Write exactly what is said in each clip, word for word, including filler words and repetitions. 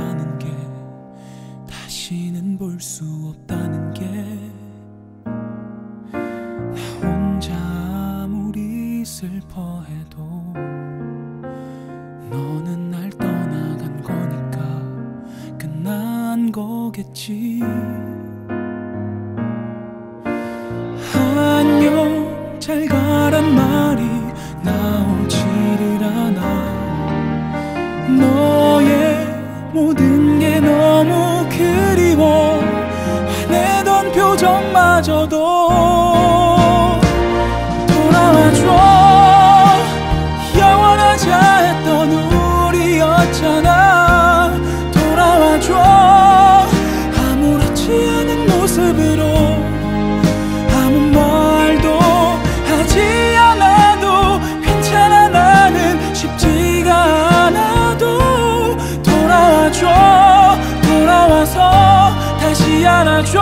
없다는 게, 다시는 볼 수 없다는 게, 나 혼자 아무리 슬퍼해도 너는 날 떠나간 거니까 끝난 거겠지. 안녕 잘 가란 말이 나오지를 않아. 너의 모든 게 너무 그리워. 화내던 표정마저도 돌아와줘. 영원하자 했던 우리였잖아. 돌아와줘. 아무렇지 않은 모습으로 아무 말도 하지 않아도 괜찮아. 나는 쉽지가 않아도 돌아와줘. 돌아와서 다시 안아줘.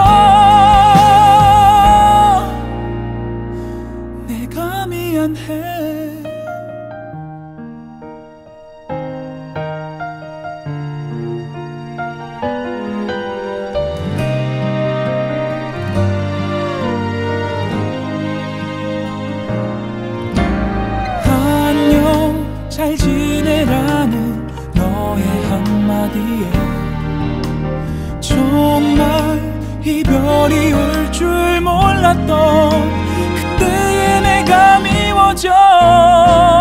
내가 미안해. 잘 지내라는 너의 한마디에 정말 이별이 올 줄 몰랐던 그때의 내가 미워져.